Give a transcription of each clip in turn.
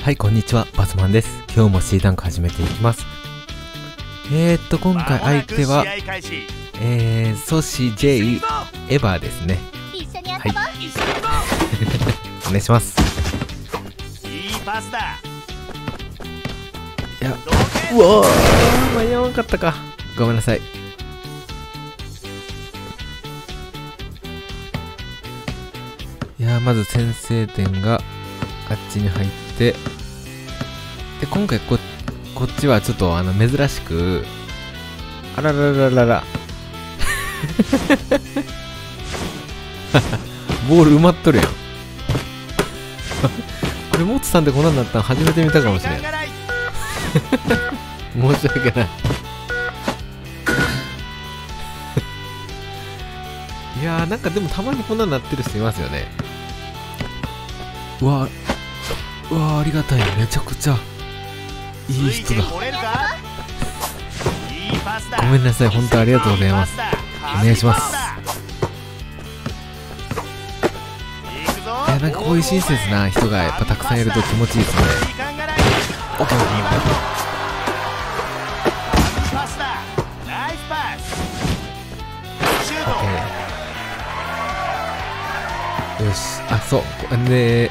はい、こんにちは、バスマンです。今日も C タンク始めていきます。今回相手は、ソシ J エヴァですね。はい。お願いします。いや、うわー、間に合わなかったか。ごめんなさい。いやー、まず先制点があっちに入って、で、今回こっちはちょっと珍しく、あららららら。ボール埋まっとるやん。これモツさんでこんなんなったの初めて見たかもしれん。申し訳ない。いやー、なんかでもたまにこんなんなってる人いますよね。うわー、ありがたい。めちゃくちゃいい人だ。ごめんなさい、本当ありがとうございます。お願いします。いや、なんかこういう親切な人がやっぱたくさんいると気持ちいいですね。オッケー。よし、あ、そうで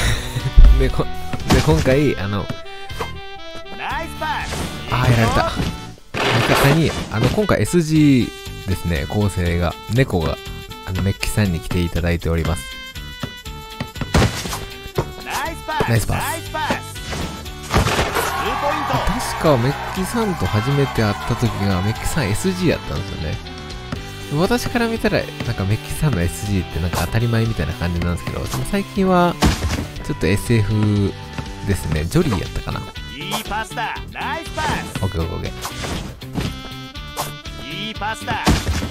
今回やられた。相方に今回 SG ですね、構成が猫がメッキさんに来ていただいております。ナイスパス。確かメッキさんと初めて会った時がメッキさん SG やったんですよね。私から見たらなんかメッキさんの SG ってなんか当たり前みたいな感じなんですけど、でも最近はちょっと SF ですね。ジョリーやったかな。いいパスだ。ナイスパス。オッケーオッケー。いいパスだ。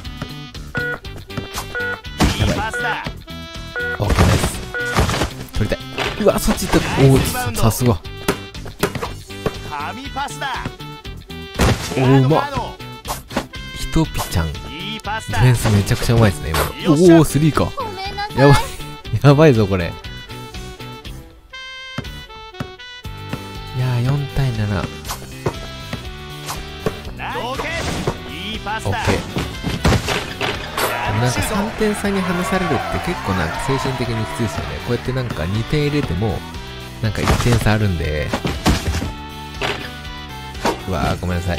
いいパスだ。オッケー、ナイス。取りたい。うわ、そっち行った。おお、さすが。神パスだ。おお、うまっ。ひとぴちゃん。ディフェンスめちゃくちゃうまいですね、今の。おお、3か。やばい。やばいぞ、これ。いやー、4対7。オッケー。なんか3点差に離されるって結構なんか精神的にきついですよね。こうやってなんか2点入れてもなんか1点差あるんで。うわー、ごめんなさい。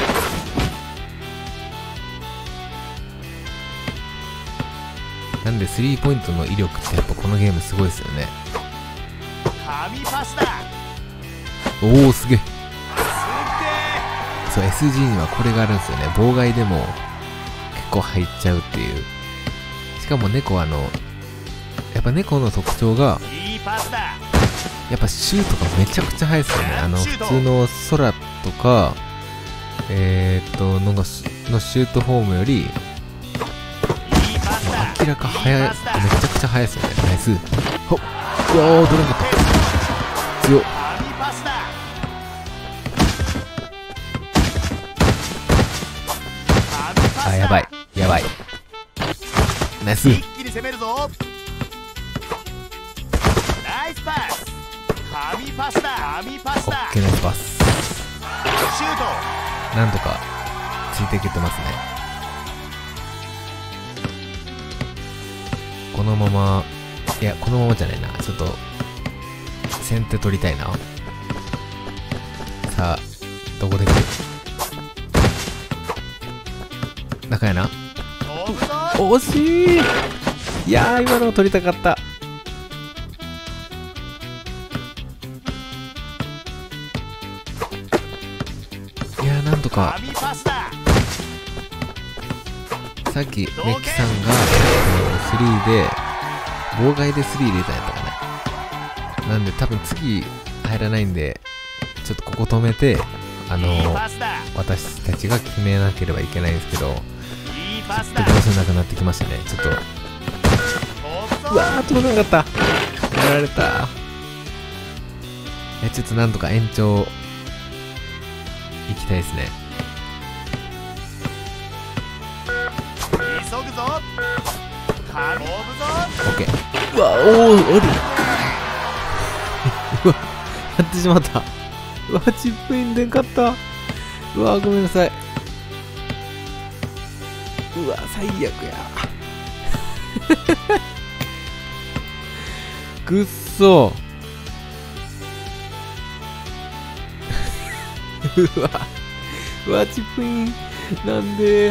なんでスリーポイントの威力ってやっぱこのゲームすごいですよね。おお、すげえ。そう、 SG にはこれがあるんですよね。妨害でも結構入っちゃうっていう。しかも猫やっぱ猫の特徴がやっぱシュートがめちゃくちゃ速いですよね。普通の空とかのシュートフォームより明らか速い、めちゃくちゃ速いですよね。ナイス。ほっ、うわー、取れなかった。強っ。あ、やばいやばい。ナイス。オッケー、ナイスパス。なんとかついていけてますね。このまま、いや、このままじゃないな。ちょっと先手取りたいな。さあ、どこで来る。中やな。惜しい。いやー、今の取りたかった。いやー、なんとか。さっきメッキさんが3で妨害で3入れたんやったかな。なんで多分次入らないんで、ちょっとここ止めて私たちが決めなければいけないんですけど、ちょっとどうせなくなってきましたね。ちょっと、うわー、届かなかった。やられた。ちょっとなんとか延長行きたいですね。急ぐぞ。オッケー。うわ、おお、おる。うわ、 ってしまった。うわ、チップインでんかった。うわ、ごめんなさい。うわ、最悪や。くっそ。うわ、うわ、チップイン。なんで。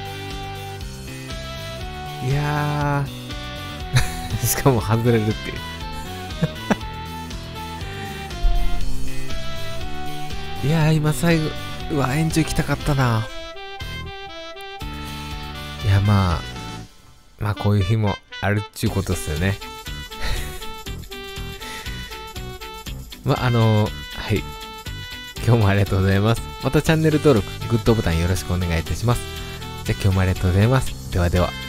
いやー。しかも外れるっていう。いやー、今最後、うわ、延長行きたかったな。いや、まあこういう日もあるっちゅうことっすよね。はい。今日もありがとうございます。またチャンネル登録、グッドボタンよろしくお願いいたします。じゃあ今日もありがとうございます。ではでは。